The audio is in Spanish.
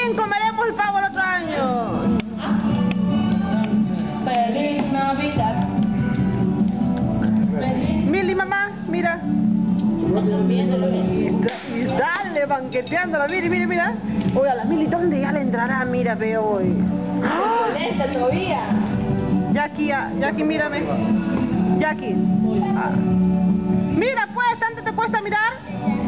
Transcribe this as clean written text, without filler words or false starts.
fin comeremos el pavo el otro año. Feliz Navidad. Mili, mamá, mira. Y dale, banqueteando la Mili, mira. Oye, la Mili, ¿dónde ya le entrará? Mira, veo hoy. Molesta todavía. Jackie, mírame. Jackie. Mira, pues, ¿tanto te cuesta mirar?